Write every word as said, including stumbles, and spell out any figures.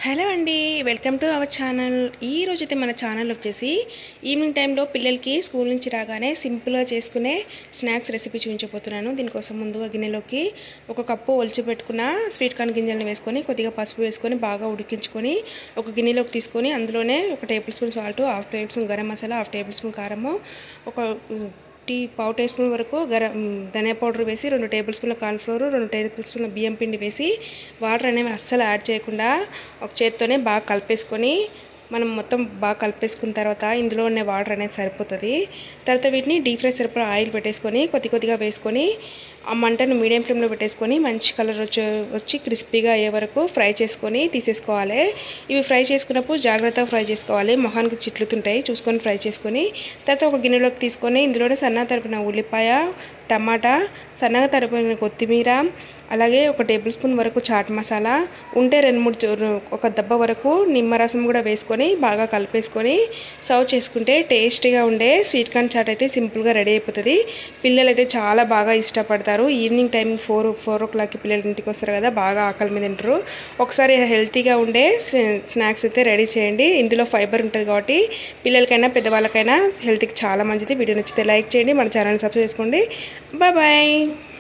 Hello అండి, welcome to our channel. ఈ రోజైతే మన ఛానల్ వచ్చేసి ఈవినింగ్ టైంలో పిల్లలకి స్కూల్ నుంచి రాగానే సింపుల్గా చేసుకునే స్నాక్స్ రెసిపీ చూపించబోతున్నాను. దీనికోసం ముందుగా గిన్నెలోకి ఒక కప్పు ఒలిచి పెట్టుకున్న స్వీట్ కార్న్ గింజలను వేసుకొని కొద్దిగా పసుపు వేసుకొని బాగా ఉడికించుకొని ఒక గిన్నెలోకి తీసుకొని అందులోనే ఒక table spoon salt, half table spoon garam masala, half table spoon కారము, ఒక టీ పావు టీ స్పూన్ వరకు గరం ధనియా పౌడర్ వేసి రెండు టేబుల్ స్పూన్ల కార్న్ఫ్లోర్, రెండు టేబుల్ స్పూన్ల బియ్యం పిండి వేసి వాటర్ అనేవి అస్సలు యాడ్ చేయకుండా ఒక చేత్తోనే బాగా కలిపేసుకొని మనం మొత్తం బాగా కలిపేసుకున్న తర్వాత ఇందులో ఉన్న వాటర్ అనేది సరిపోతుంది. తర్వాత వీటిని డీప్ ఫ్రై సరిపడా ఆయిల్ పెట్టేసుకొని కొద్ది కొద్దిగా వేసుకొని ఆ మంటను మీడియం ఫ్లేమ్లో పెట్టేసుకొని మంచి కలర్ వచ్చి వచ్చి క్రిస్పీగా అయ్యే వరకు ఫ్రై చేసుకొని తీసేసుకోవాలి. ఇవి ఫ్రై చేసుకున్నప్పుడు జాగ్రత్తగా ఫ్రై చేసుకోవాలి, మొహానికి చిట్లుతుంటాయి, చూసుకొని ఫ్రై చేసుకొని తర్వాత ఒక గిన్నెలోకి తీసుకొని ఇందులోనే సన్నగా తరిపిన ఉల్లిపాయ, టమాటా, సన్నగా తరిపిన కొత్తిమీర, అలాగే ఒక టేబుల్ స్పూన్ వరకు చాట్ మసాలా ఉంటే రెండు మూడు ఒక దెబ్బ వరకు నిమ్మరసం కూడా వేసుకొని బాగా కలిపేసుకొని సర్వ్ చేసుకుంటే టేస్టీగా ఉండే స్వీట్ కార్న్ చాట్ అయితే సింపుల్గా రెడీ అయిపోతుంది. పిల్లలు అయితే చాలా బాగా ఇష్టపడతారు. Evening time four four o క్లాక్కి పిల్లలు ఇంటికి వస్తారు కదా, బాగా ఆకలి మీద తింటారు. ఒకసారి హెల్తీగా ఉండే స్నాక్స్ అయితే రెడీ చేయండి. ఇందులో ఫైబర్ ఉంటుంది కాబట్టి పిల్లలకైనా పెద్దవాళ్ళకైనా హెల్త్కి చాలా మంచిది. వీడియో నచ్చితే లైక్ చేయండి, మన ఛానల్ సబ్స్క్రైబ్ చేసుకోండి. Bye bye.